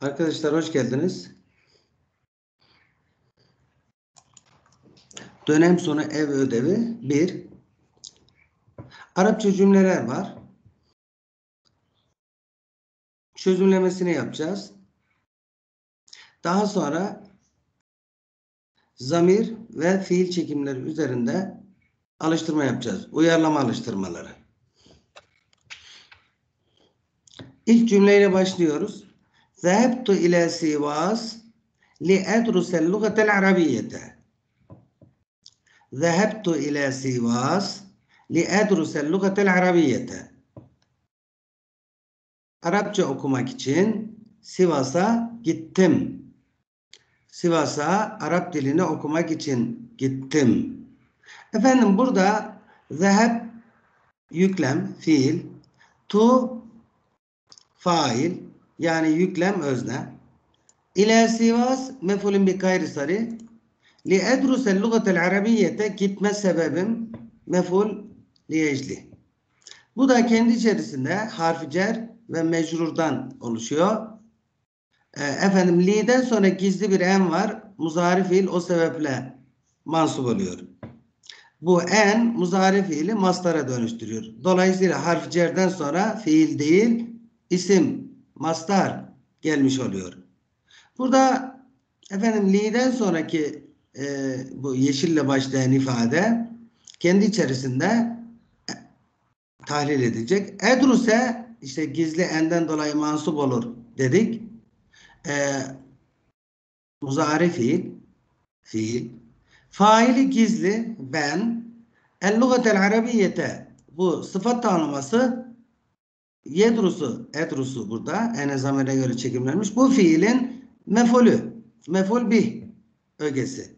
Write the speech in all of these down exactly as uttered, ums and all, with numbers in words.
Arkadaşlar hoş geldiniz. Dönem sonu ev ödevi bir. Arapça cümleler var. Çözümlemesini yapacağız. Daha sonra zamir ve fiil çekimleri üzerinde alıştırma yapacağız. Uyarlama alıştırmaları. İlk cümleyle başlıyoruz. Zehebtu ila Sivas li edrusel lugatel arabiyyete. Zehebtu ila Sivas li edrusel lugatel arabiyyete. Arapça okumak için Sivas'a gittim. Sivas'a Arap dilini okumak için gittim. Efendim burada zeheb yüklem, fiil, tu fail yani yüklem özne. İlâ Sivas mef'ulün bi gayri sarih. Li edrusel lugatel arabiyyete gitme sebebim mef'ul li ecli. Bu da kendi içerisinde harfi cer ve mecrurdan oluşuyor. E, efendim li'den sonra gizli bir en var. Muzari fiil o sebeple mansup oluyor. Bu en muzari fiili mastara dönüştürüyor. Dolayısıyla harf cerden sonra fiil değil isim mastar gelmiş oluyor. Burada efendim li'den sonraki e, bu yeşille başlayan ifade kendi içerisinde e, tahlil edecek. Edruse işte gizli enden dolayı mansup olur dedik. E, muzari fiil fiil. Faili gizli ben. El-lugatel arabiyyete bu sıfat tanımlaması yedrusu, edrusu burada ene zamirine göre çekimlenmiş. Bu fiilin mef'ulü. Mef'ul bih ögesi.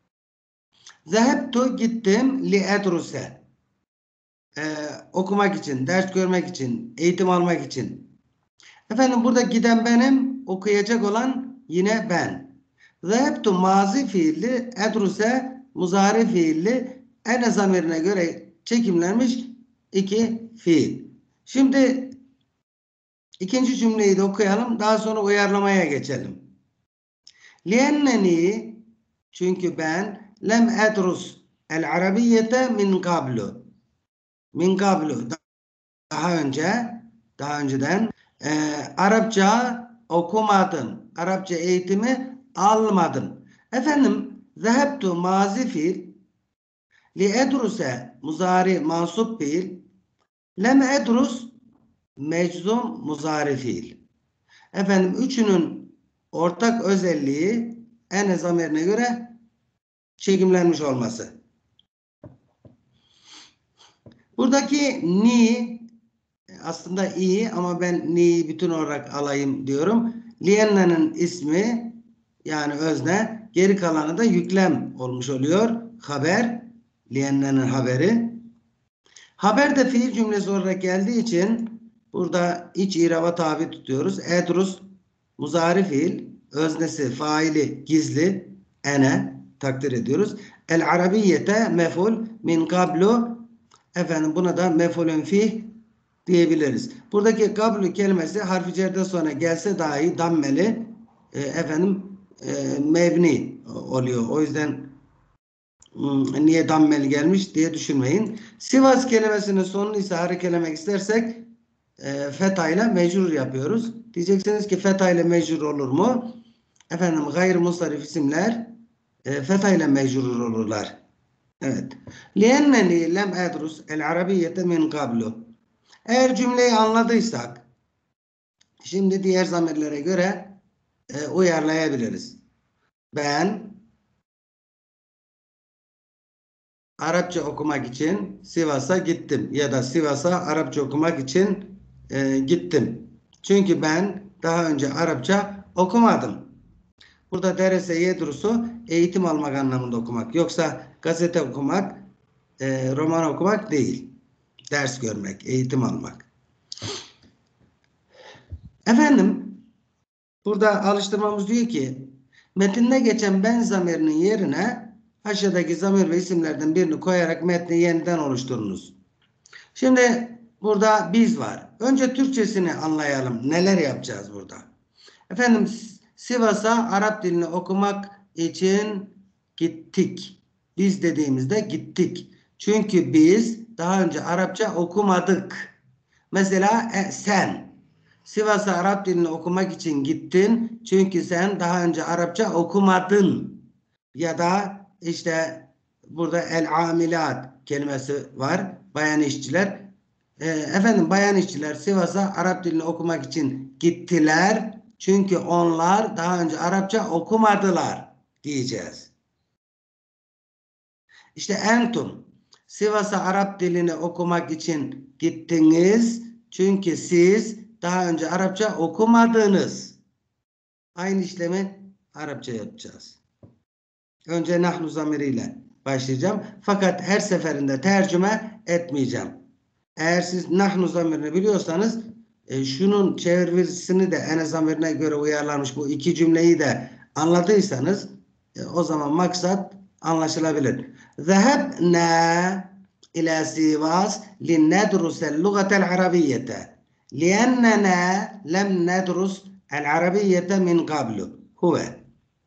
Zehebtu gittim li edruse. Ee, okumak için, ders görmek için, eğitim almak için. Efendim burada giden benim, okuyacak olan yine ben. Zehebtu mazi fiilli, edruse muzari fiilli ene zamirine göre çekimlenmiş iki fiil. Şimdi ikinci cümleyi de okuyalım. Daha sonra uyarlamaya geçelim. Lienneni çünkü ben lem edrus el arabiyyete min kablu. Min kablu daha önce daha önceden e, Arapça okumadım. Arapça eğitimi almadım. Efendim zehebtu mazi fiil li edruse muzari mansup fiil lem edrus meczum muzari fiil. Efendim üçünün ortak özelliği ene zamirine göre çekimlenmiş olması. Buradaki ni aslında iyi ama ben ni'yi bütün olarak alayım diyorum. Lienna'nın ismi yani özne, geri kalanı da yüklem olmuş oluyor. Haber, lienna'nın haberi. Haber de fiil cümlesi olarak geldiği için burada iç iraba tabi tutuyoruz. Edrus muzari fiil, öznesi, faili gizli, ene takdir ediyoruz. El arabiyyete mef'ul min kablu, efendim buna da mef'ulün fih diyebiliriz. Buradaki kablu kelimesi harfi cerden sonra gelse dahi dammeli e, efendim e, mebni oluyor. O yüzden hmm, niye dammeli gelmiş diye düşünmeyin. Sivas kelimesinin sonunu ise harekelemek istersek e, feta ile mecrur yapıyoruz. Diyeceksiniz ki feta ile mecrur olur mu? Efendim gayrimustarif isimler e, feta ile mecrur olurlar. Evet. Lienneni lem edrus el arabiyyete min kablu. Eğer cümleyi anladıysak şimdi diğer zamirlere göre e, uyarlayabiliriz. Ben Arapça okumak için Sivas'a gittim ya da Sivas'a Arapça okumak için e, gittim. Çünkü ben daha önce Arapça okumadım. Burada derese yedrusu eğitim almak anlamında okumak. Yoksa gazete okumak, e, roman okumak değil. Ders görmek, eğitim almak. Efendim burada alıştırmamız diyor ki metinde geçen ben zamirinin yerine aşağıdaki zamir ve isimlerden birini koyarak metni yeniden oluşturunuz. Şimdi burada biz var. Önce Türkçesini anlayalım. Neler yapacağız burada? Efendim Sivas'a Arap dilini okumak için gittik. Biz dediğimizde gittik. Çünkü biz daha önce Arapça okumadık. Mesela e, sen Sivas'a Arap dilini okumak için gittin. Çünkü sen daha önce Arapça okumadın. Ya da işte burada el-amilat kelimesi var. Bayan işçiler. E, efendim bayan işçiler Sivas'a Arap dilini okumak için gittiler. Çünkü onlar daha önce Arapça okumadılar diyeceğiz. İşte entum Sivas'a Arap dilini okumak için gittiniz. Çünkü siz daha önce Arapça okumadınız. Aynı işlemi Arapça yapacağız. Önce nahnu zamiriyle başlayacağım. Fakat her seferinde tercüme etmeyeceğim. Eğer siz nahnu zamirini biliyorsanız e, şunun çevirisini de ene zamirine göre uyarlanmış bu iki cümleyi de anladıysanız e, o zaman maksat anlaşılabilir. Zehebna ila Sivas linnedrusel lugatel arabiyyete liennena lem nedrus el arabiyyete min qablu. Huve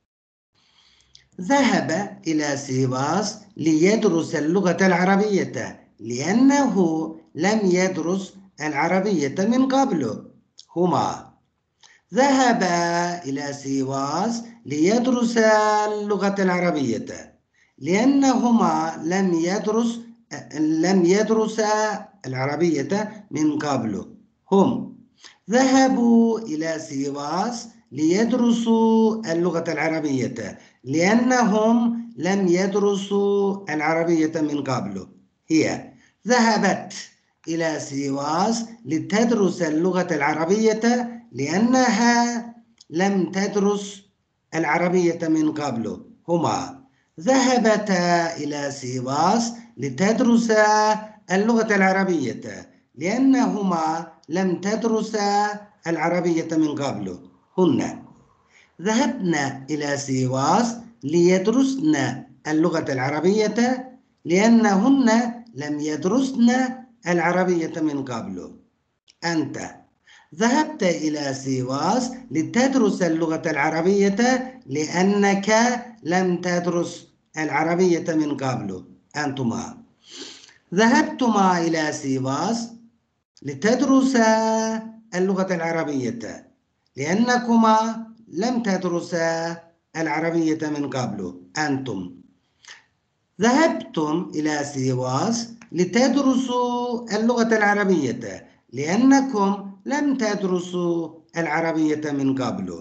ذهب إلى سيواس ليدرس اللغة العربية لأنه لم يدرس العربية من قبل. هما ذهب إلى سيواس ليدرس اللغة العربية لأنهما لم يدرس لم يدرس العربية من قبل. هم ذهبوا إلى سيواس ليدرسوا اللغة العربية لأنهم لم يدرسوا العربية من قبل. هي ذهبت إلى سيواس لتدرس اللغة العربية لأنها لم تدرس العربية من قبل. هما ذهبتا إلى سيواس لتدرسا اللغة العربية لأنهما لم تدرسا العربية من قبل. هن ذهبنا إلى سيواس ليدرسن اللغة العربية لأنهن لم يدرسن العربية من قبل. أنت ذهبت إلى سيواس لتدرس اللغة العربية لأنك لم تدرس العربية من قبل. أنتما ذهبتما إلى سيواس لتدرسا اللغة العربية لأنكما لم تدرسا العربية من قبل. أنتم ذهبتم إلى سيواس لتدرسوا اللغة العربية لأنكم لم تدرسوا العربية من قبل.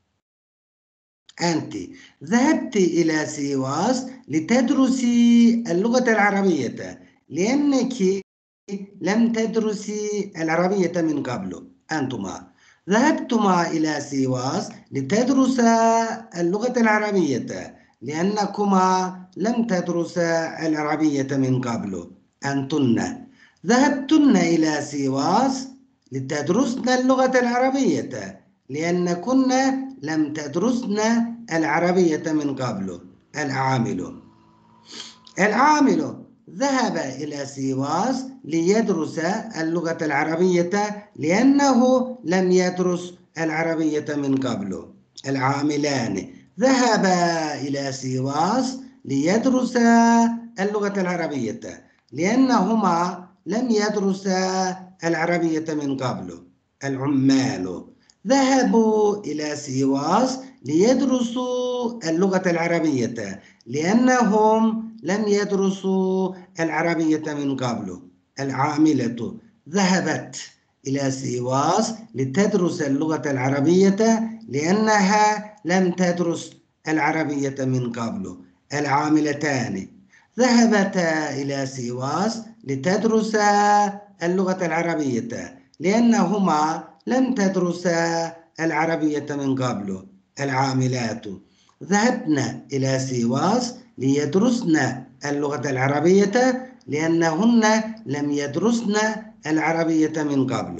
أنت ذهبت إلى سيواس لتدرسي اللغة العربية لأنك لم تدرسي العربية من قبل. أنتما ذهبتما إلى سيواس لتدرسا اللغة العربية لأنكما لم تدرسا العربية من قبل. أنتن ذهبتن إلى سيواس لتدرسن اللغة العربية لأنكن لم تدرسن العربية من قبل. العامل العامل ذهب إلى سيواس ليدرس اللغة العربية لأنه لم يدرس العربية من قبل. العاملان ذهبا إلى سيواس ليدرسا اللغة العربية لأنهما لم يدرسا العربية من قبل. العمال ذهبوا إلى سيواس ليدرسوا اللغة العربية لأنهم لم يدرسوا العربية من قبل. العاملة ذهبت إلى سيواس لتدرس اللغة العربية لأنها لم تدرس العربية من قبل. العاملتان ذهبتا إلى سيواس لتدرسا اللغة العربية لأنهما لم تدرسا العربية من قبل. العاملات ذهبنا إلى سيواس ليدرسن اللغة العربية لأنهن لم يدرسن العربية من قبل.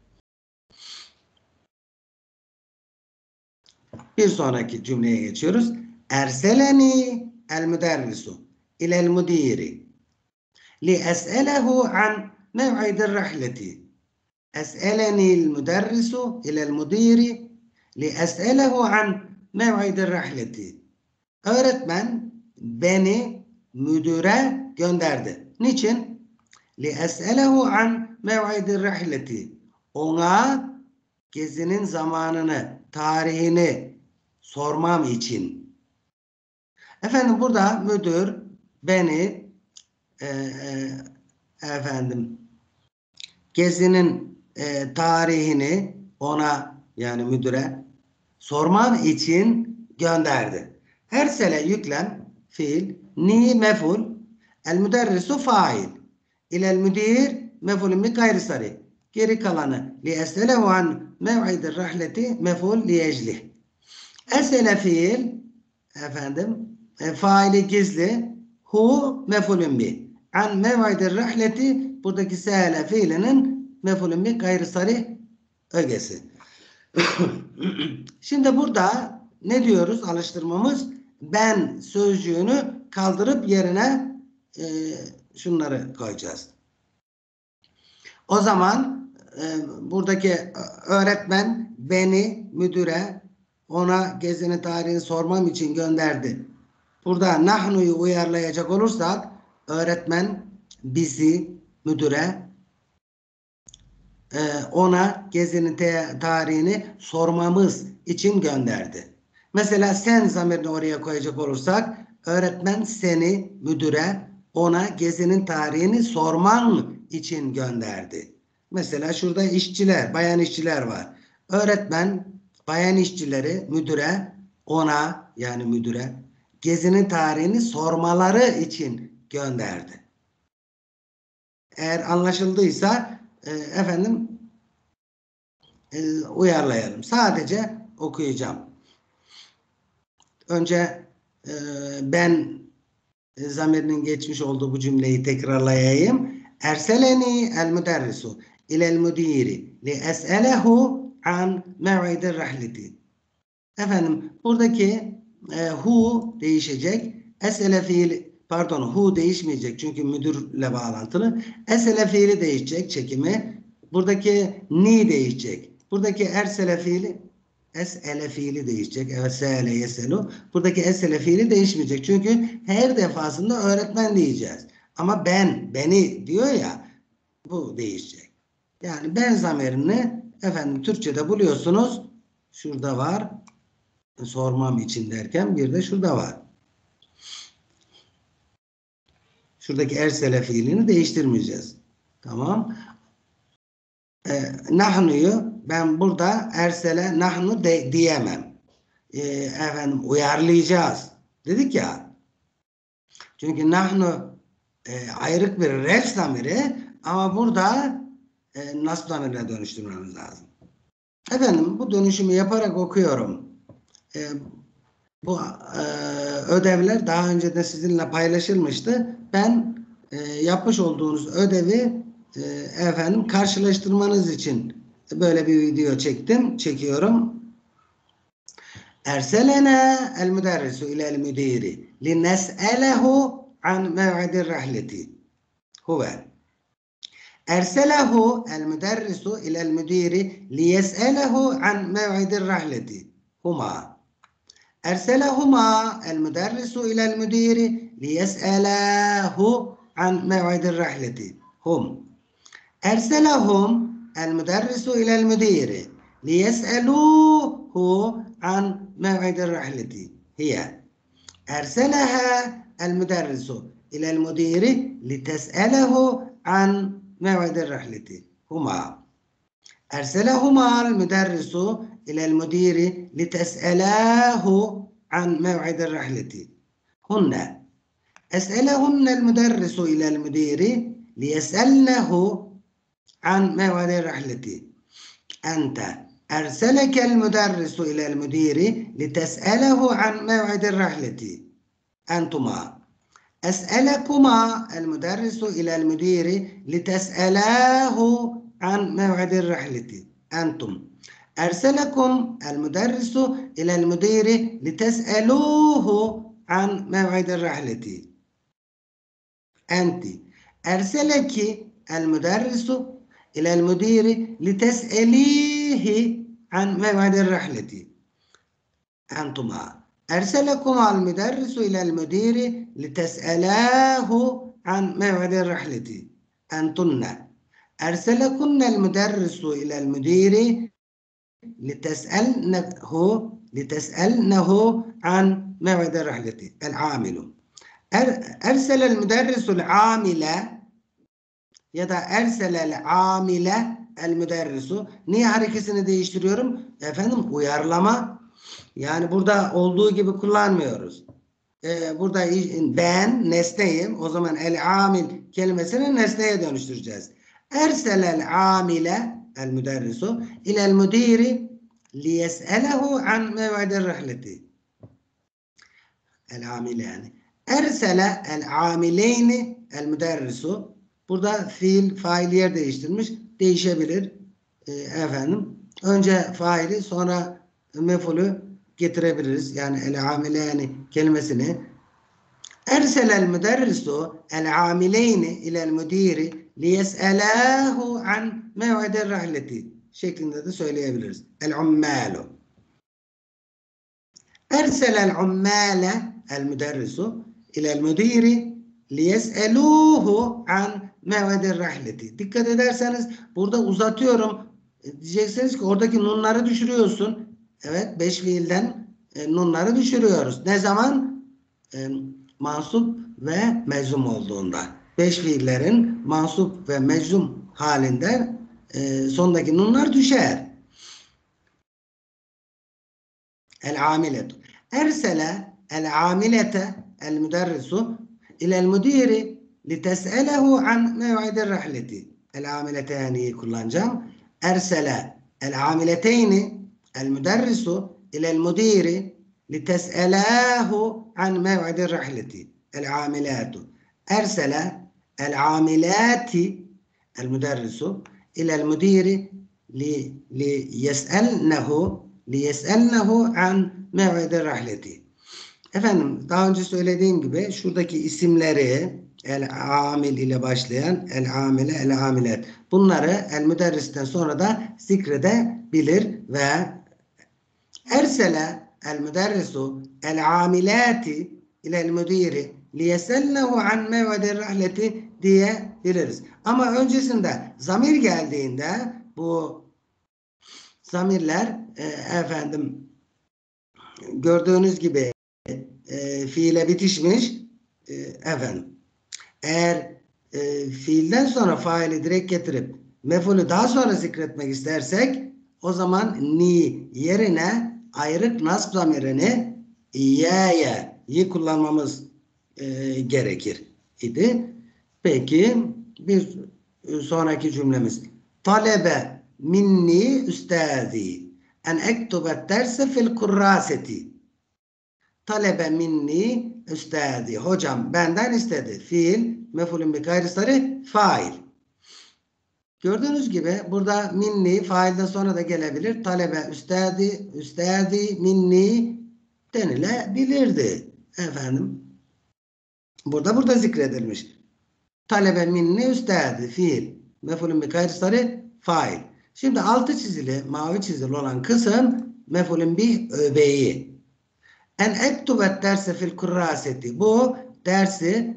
Bir sonraki cümleye geçiyoruz. Erseleni el müderrisu ilel müdiri li es'elehu an mev'idir rahleti. Es'eleni el müderrisu ilel müdiri لأسأله عن موعد الرحلة. Öğretmen beni müdüre gönderdi. Niçin? لأسأله عن موعد الرحلة. Ona gezinin zamanını, tarihini sormam için. Efendim burada müdür beni e, e, efendim gezinin e, tarihini ona, yani müdüre sormam için gönderdi. Ersele yüklem fiil, ni meful, el müderrisu fail, ilel müdir mefulün bi gayri sarih. Geri kalanı li eselehu an mev'idir rahleti meful li eclih. Esele fiil efendim e, faili gizli, hu mefulün bi. An mev'idir rahleti buradaki sehele fiilinin mefulün bi gayri sarih ögesi. Şimdi burada ne diyoruz alıştırmamız? Ben sözcüğünü kaldırıp yerine e, şunları koyacağız. O zaman e, buradaki öğretmen beni müdüre ona gezinin tarihini sormam için gönderdi. Burada nahnu'yu uyarlayacak olursak öğretmen bizi müdüre e, ona gezinin tarihini sormamız için gönderdi. Mesela sen zamirini oraya koyacak olursak öğretmen seni müdüre ona gezinin tarihini sorman için gönderdi. Mesela şurada işçiler, bayan işçiler var. Öğretmen bayan işçileri müdüre ona, yani müdüre gezinin tarihini sormaları için gönderdi. Eğer anlaşıldıysa e, efendim e, uyarlayalım. Sadece okuyacağım. Önce e, ben e, zamirinin geçmiş olduğu bu cümleyi tekrarlayayım. Erseleni el müderrisu ilel müdiri li es'elehu an mev'idir rahleti. Efendim buradaki e, hu değişecek. Es'ele fiil, pardon, hu değişmeyecek çünkü müdürle bağlantılı. Es'ele fiili değişecek, çekimi. Buradaki ni değişecek. Buradaki ersele fiili es'ele fiili değişecek. Evet, se'ele yeselu. Buradaki es'ele fiili değişmeyecek. Çünkü her defasında öğretmen diyeceğiz. Ama ben, beni diyor ya, bu değişecek. Yani ben zamirini efendim Türkçe'de buluyorsunuz. Şurada var. Sormam için derken bir de şurada var. Şuradaki ersele fiilini değiştirmeyeceğiz. Tamam. E, nahnu'yu ben burada ersele nahnu de, diyemem. E, efendim uyarlayacağız. Dedik ya. Çünkü nahnu e, ayrık bir ref zamiri ama burada e, nasb zamirine dönüştürmemiz lazım. Efendim bu dönüşümü yaparak okuyorum. E, bu e, ödevler daha önce de sizinle paylaşılmıştı. Ben e, yapmış olduğunuz ödevi e, efendim karşılaştırmanız için böyle bir video çektim, çekiyorum. Erselena el müderrisu ila'l müdiri lines'elehu an mev'idir rahleti. Huve. Erselahu el müderrisu ila'l müdiri liyes'elehu an mev'idir rahleti. Huma. أرسلهما المدرس إلى المدير ليسأله عن موعد الرحلة. هم. أرسلهم المدرس إلى المدير ليسألوه عن موعد الرحلة. هي. أرسلها المدرس إلى المدير لتسأله عن موعد الرحلة. هما. أرسلهما المدرس إلى المدير لتسألاه عن موعد الرحلة. هن. أسألهن المدرس إلى المدير ليسألنه عن موعد الرحلة. أنت. أرسلك المدرس إلى المدير لتسأله عن موعد الرحلة. أنتما. أسألكما المدرس إلى المدير لتسألاه عن موعد الرحلة. أنتم. أرسلكم المدرس إلى المدير لتسألوه عن موعد الرحلة. أنت. أرسلك المدرس إلى المدير لتسأليه عن موعد الرحلة أنتما أرسلكما المدرس إلى المدير لتسألاه عن موعد الرحلة أنتن أرسلكن المدرس إلى المدير لتسألنه لتسألنه عن موعد الرحلة العامل أرسل المدرس العامل ya da ersel amile el müderrisu. Niye harekesini değiştiriyorum? Efendim uyarlama. Yani burada olduğu gibi kullanmıyoruz. Ee, burada ben nesneyim. O zaman el amil kelimesini nesneye dönüştüreceğiz. Erselel amile el müderrisu ilel müdiri liyes'elehu an mev'adir rihleti. El amile yani. Ersele el amileyni el müderrisu. Burada fiil, fail yer değiştirmiş. Değişebilir. E, efendim. Önce faili sonra mefulü getirebiliriz. Yani el-amileyni kelimesini. Erselel müderrisu el-amileyni ilel müdiri liyes'elâhu an mev'adir rahleti şeklinde de söyleyebiliriz. El-ummâlu. Erselel ummâle el müderrisu ilel müdiri liyes'elûhu an mev'adir rahleti. Dikkat ederseniz burada uzatıyorum. Diyeceksiniz ki oradaki nunları düşürüyorsun. Evet, beş fiilden e, nunları düşürüyoruz. Ne zaman? E, mansup ve meczum olduğunda. Beş fiillerin mansup ve meczum halinde e, sondaki nunlar düşer. El-amiletu. Ersele el-amilete el-müderrisu ilel müdiri lites'elehu an mev'idir rahleti. El-amileteyni kullanacağım. Ersele el-amileteyni el-müderrisu ilel müdiri lites'elehu an mev'idir rahleti. El-amilatu. Ersele el-amilati el-müderrisu ilel müdiri li liyes'elnehu liyes'elnehu an mev'idir rahleti. Efendim daha önce söylediğim gibi şuradaki isimleri el-amil ile başlayan el-amile, el-amilet bunları el-müderristen sonra da zikredebilir ve ersele el-müderrisu el-amilati ilel-müdiri liyeselnehu an mev'idir rahleti diyebiliriz. Ama öncesinde zamir geldiğinde bu zamirler e, efendim gördüğünüz gibi e, fiile bitişmiş e, efendim eğer e, fiilden sonra faili direkt getirip mef'ulü daha sonra zikretmek istersek o zaman ni yerine ayrık nasb zamirini iyeye yi kullanmamız e, gerekir idi. Peki bir sonraki cümlemiz talebe minni üstadi en ektubet derse fil kurraseti. Talebe minni üstadi. Hocam benden istedi. Fiil, mef'ulün bi gayri fail. Gördüğünüz gibi burada minni failden sonra da gelebilir. Talebe üstadi, üstadi minni denilebilirdi. Efendim. Burada burada zikredilmiş. Talebe minni üstadi. Fiil, mef'ulün bi gayri fail. Şimdi altı çizili, mavi çizili olan kısım mef'ulün bi öbeyi. En ektubet derse fil kurraseti. Bu dersi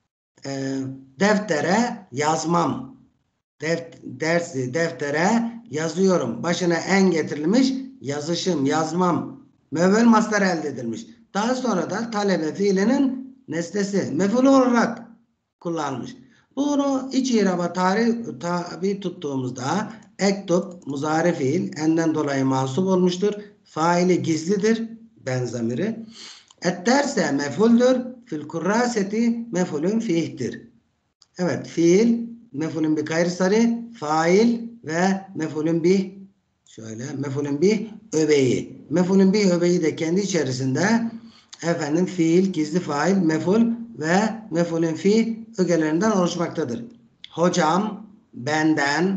e, deftere yazmam. Def, dersi deftere yazıyorum. Başına en getirilmiş yazışım, yazmam. Mevvel mastar elde edilmiş. Daha sonra da talebe fiilinin nesnesi mef'ul olarak kullanmış. Bunu iç iraba tabi tuttuğumuzda ektub muzari fiil enden dolayı mansup olmuştur. Faili gizlidir. Ben zamiri. Et derse mef'uldür. Fil kurraseti mef'ulün fihtir. Evet. Fiil mef'ulün bi gayri sarı, fail ve mef'ulün bi şöyle mef'ulün bi öbeyi. Mef'ulün bi öbeyi de kendi içerisinde efendim fiil, gizli fail, mef'ul ve mef'ulün fi ögelerinden oluşmaktadır. Hocam benden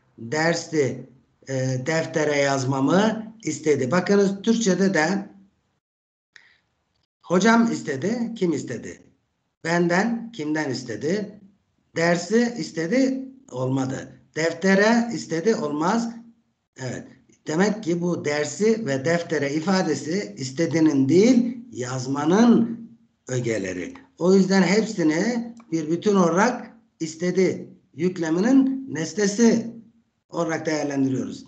dersi e, deftere yazmamı istedi. Bakınız Türkçe'de de hocam istedi. Kim istedi? Benden kimden istedi? Dersi istedi. Olmadı. Deftere istedi. Olmaz. Evet. Demek ki bu dersi ve deftere ifadesi istediğinin değil, yazmanın ögeleri. O yüzden hepsini bir bütün olarak istedi yükleminin nesnesi olarak değerlendiriyoruz.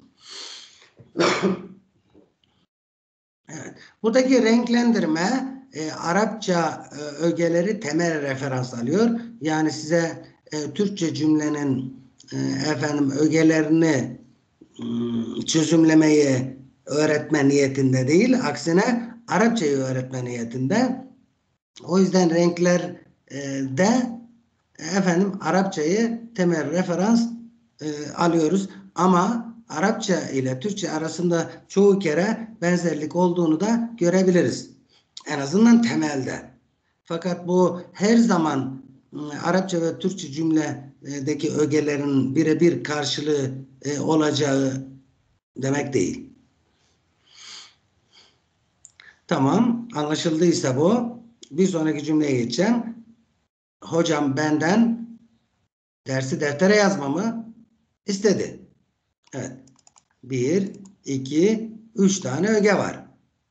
Evet. Buradaki renklendirme e, Arapça e, ögeleri temel referans alıyor. Yani size e, Türkçe cümlenin e, efendim ögelerini ım, çözümlemeyi öğretme niyetinde değil, aksine Arapçayı öğretme niyetinde. O yüzden renkler e, de efendim Arapçayı temel referans e, alıyoruz. Ama Arapça ile Türkçe arasında çoğu kere benzerlik olduğunu da görebiliriz. En azından temelde. Fakat bu her zaman e, Arapça ve Türkçe cümledeki ögelerin birebir karşılığı e, olacağı demek değil. Tamam, anlaşıldıysa bu. Bir sonraki cümleye geçeceğim. Hocam benden dersi deftere yazmamı istedi. Evet. Bir, iki, üç tane öge var.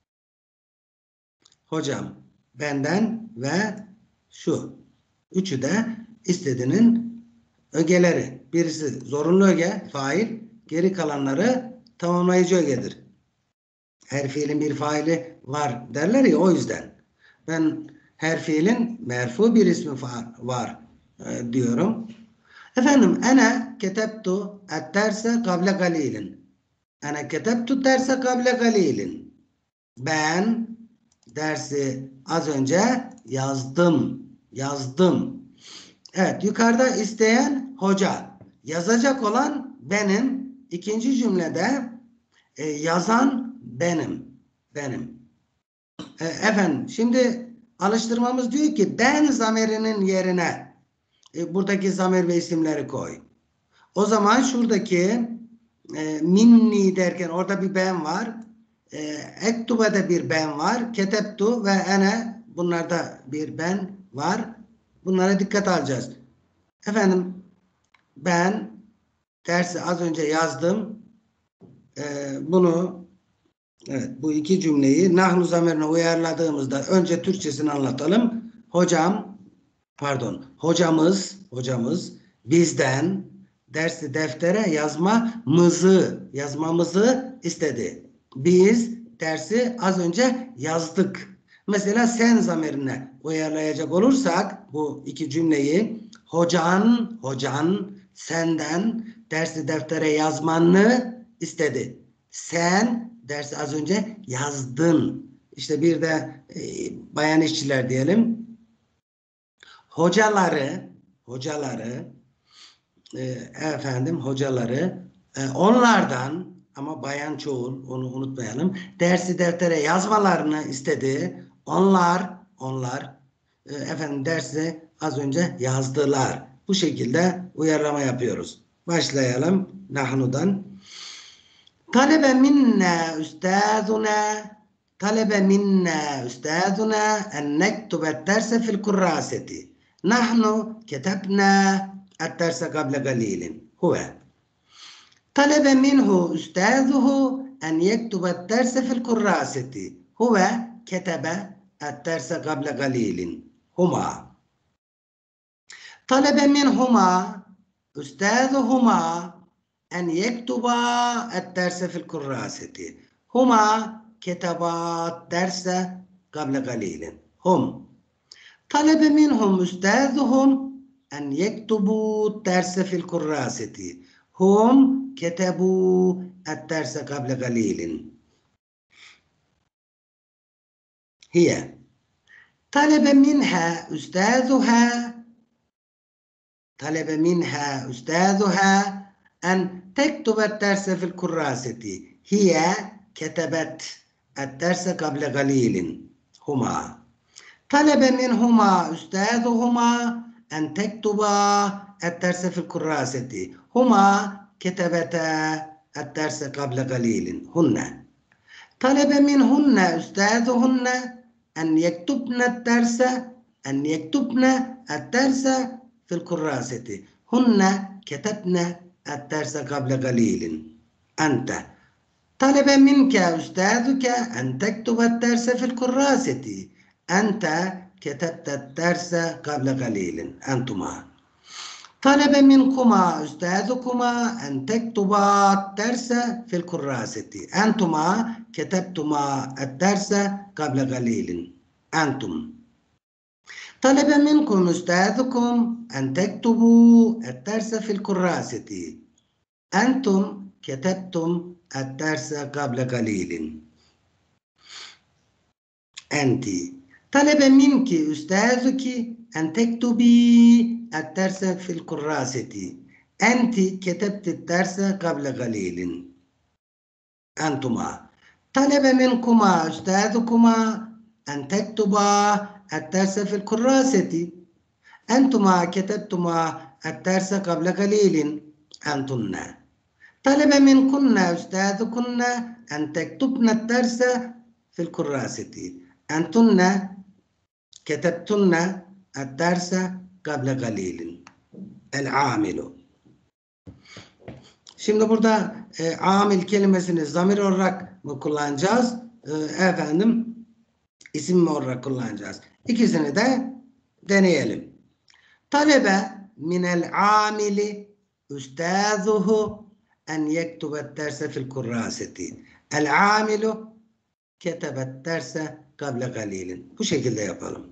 Hocam benden ve şu. Üçü de istediğinin ögeleri. Birisi zorunlu öge, fail. Geri kalanları tamamlayıcı ögedir. Her fiilin bir faili var derler ya, o yüzden. Ben her fiilin merfu bir ismi var e, diyorum. Efendim, ana ketebtu et-derse kable galilin. Ana ketebtu derse kable galilin. Ben dersi az önce yazdım. Yazdım. Evet, yukarıda isteyen hoca. Yazacak olan benim. İkinci cümlede e, yazan benim. Benim. E, efendim, şimdi alıştırmamız diyor ki den zamirinin yerine e, buradaki zamir ve isimleri koy. O zaman şuradaki e, minni derken orada bir ben var. E, ektube'de bir ben var. Ketebtu ve ene, bunlarda bir ben var. Bunlara dikkat alacağız. Efendim, ben dersi az önce yazdım. E, bunu evet, bu iki cümleyi nahnu zamirine uyarladığımızda önce Türkçesini anlatalım. Hocam, pardon, hocamız, hocamız bizden dersi deftere yazmamızı, yazmamızı istedi. Biz dersi az önce yazdık. Mesela sen zamirine uyarlayacak olursak bu iki cümleyi hocan, hocan senden dersi deftere yazmanı istedi. Sen dersi az önce yazdın. İşte bir de e, bayan işçiler diyelim. Hocaları, hocaları, e, efendim hocaları, e, onlardan, ama bayan çoğul, onu unutmayalım, dersi deftere yazmalarını istedi. Onlar, onlar, e, efendim dersi az önce yazdılar. Bu şekilde uyarlama yapıyoruz. Başlayalım nahnudan. Talebe minna üstazuna talebe minna üstazuna en nektube derse fil kurraseti. Nahnu ketebna الدرس قبل قليل. هو طلب منه أستاذه أن يكتب الدرس في الكراسة. هو كتب الدرس قبل قليل. هما طلب منهما أستاذهما أن يكتبا الدرس في الكراسة. هما كتبا الدرس قبل قليل. هم طلب منهم أستاذهم أن يكتبوا الدرس في الكراسة. هم كتبوا الدرس قبل قليل. هي طلب منها أستاذها طلب منها أستاذها أن تكتب الدرس في الكراسة. هي كتبت الدرس قبل قليل. هما طلب منهما أستاذهما أن تكتبا الدرس في الكراسة. هما كتبتا الدرس قبل قليل. هن طلب منهن أستاذهن أن يكتبن الدرس أن يكتبن الدرس في الكراسة. هن كتبن الدرس قبل قليل. أنت طلب منك أستاذك أن تكتب الدرس في الكراسة. أنت كتبت الدرس قبل قليل. أنتما. طلب منكما أستاذكما أن تكتبا الدرس في الكراسة. أنتما كتبتما الدرس قبل قليل. أنتم. طلب منكم أستاذكم أن تكتبوا الدرس في الكراسة. أنتم كتبتم الدرس قبل قليل. أنت. طلب منك أستاذك أن تكتبي الدرس في الكراسة. أنت كتبت الدرس قبل قليل. أنتما. طلب منكما أستاذكما أن تكتبا الدرس في الكراسة. أنتما كتبتما الدرس قبل قليل. أنتن. طلب منكن أستاذكن أن تكتبن الدرس في الكراسة. أنتن كتبتن الدرس قبل قليل. العامل. Şimdi burada e, amil kelimesini zamir olarak mı kullanacağız? E, efendim isim olarak kullanacağız. İkisini de deneyelim. Talebe minel amili üstâzuhu en yektubet derse fil kurraseti. El amilu ketebet derse kable galilin. Bu şekilde yapalım.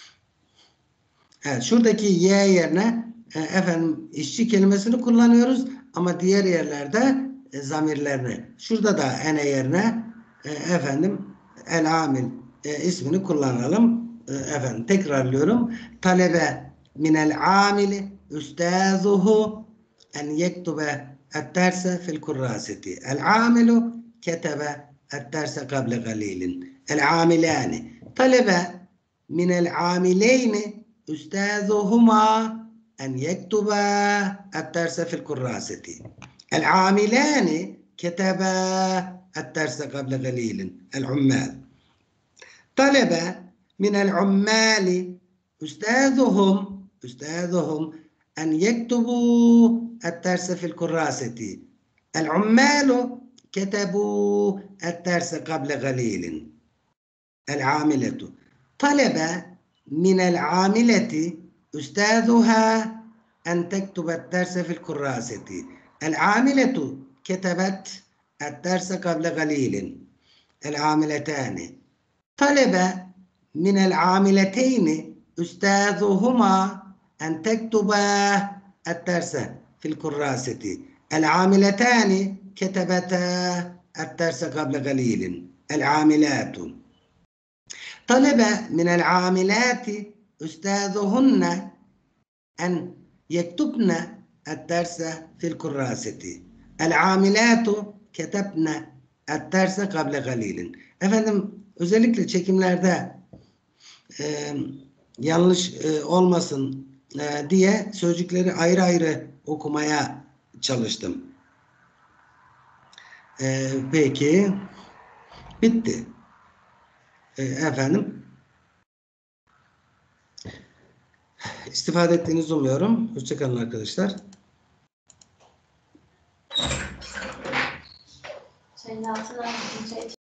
Evet, şuradaki y yerine e, efendim işçi kelimesini kullanıyoruz ama diğer yerlerde e, zamirlerini. Şurada da ene yerine e, efendim el amil e, ismini kullanalım. E, efendim tekrarlıyorum. Talebe minel amili üstâzuhu en yektube et-derse fil kurraseti. El amilu ketebe et-derse kable galilin. El amilani. Talebe minel amileyni üstâzuhuma en yektuba et-derse fil kurraseti. El amilani ketebe et-derse kable galilin. El ummal. Talebe minel ummali üstâzuhum üstâzuhum أن يكتبوا الدرس في الكراسة. العمال كتبوا الدرس قبل قليل. العاملة. طلب من العاملة أستاذها أن تكتب الدرس في الكراسة. العاملة كتبت الدرس قبل قليل. العاملتان. طلب من العاملتين أستاذهما أن تكتبا الدرس في الكراسة. العاملتان كتبتا الدرس قبل قليل. العاملات. طلب من العاملات أستاذهن أن يكتبن الدرس في الكراسة. العاملات كتبن الدرس قبل قليل. Efendim özellikle çekimlerde e, yanlış e, olmasın e, diye sözcükleri ayrı ayrı okumaya çalıştım. E, peki bitti. E, efendim istifade ettiğinizi umuyorum. Hoşçakalın arkadaşlar. Şeyin altına